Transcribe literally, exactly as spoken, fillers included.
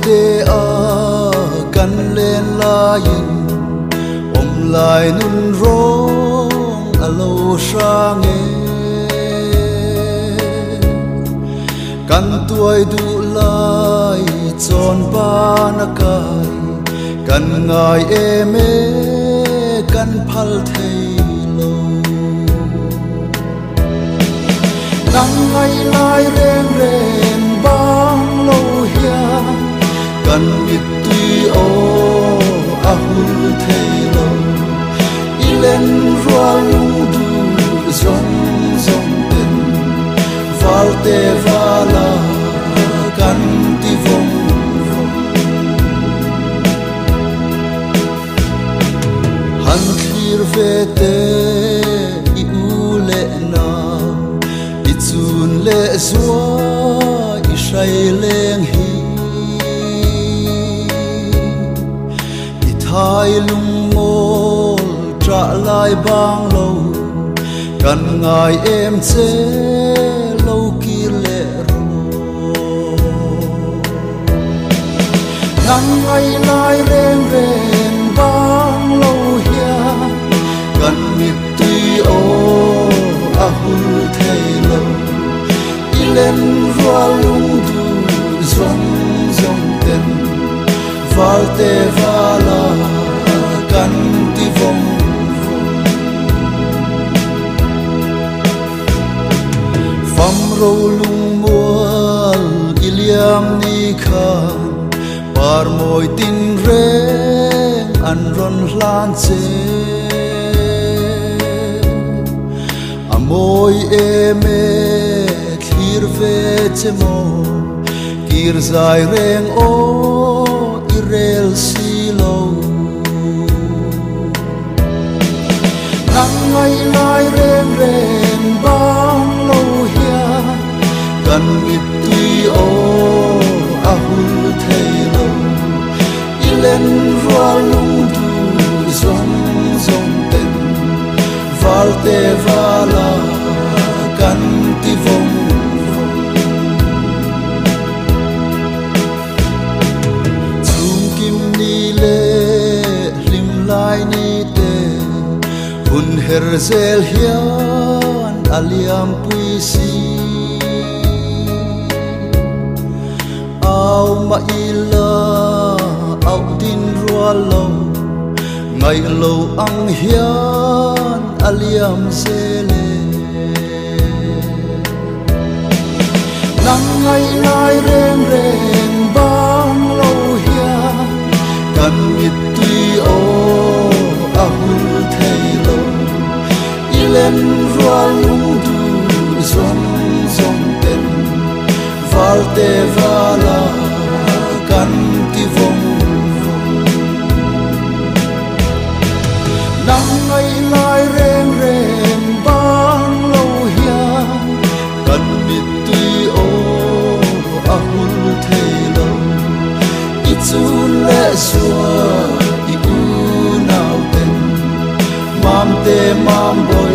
te a kan len lain om lai nun rong alo sang e kan tuai du lai chon ba na kai kan ngai em e kan phal thei lo nang ngai lai reng reng bang lo hia kan mit tui o a hul thei lo ilen rua lung du zong zong ten valte vala kan ti vong han thlir ve te i u le na i chun le zua i shai leng hi i thai lung ngol tra lai bang lo kan ngai em che lo ki le ro nang ngai lai reng reng bang lo hia kan mit tui o a hul thei lo ilen rua lung du zong zong ten valte vala kan ti vong pham ro lung mual iliam ni khan par moi tin reng an ron hlan che amoi eme thlir ve che mo kir zai reng o irel si lo nang ngai lai reng reng bang lo hia kan mit tui o a hul thei lo ilen rua lung du zong zong ten valte vala kan ti vong chung kim ni le lim lai ni te hun her zel hian aliam pui si au ma ila au din rua lo ngai lo ang hian aliam zele nang ngai lai reng reng bang lo hia kan mit tui o a hul thei lo ilen rua lung du zong zong ten valte vala kan ti vong nang ngai lai reng reng bang lo hia kan mit tui o a hul thei lo i chun le zua i u nau ten mam te mam boy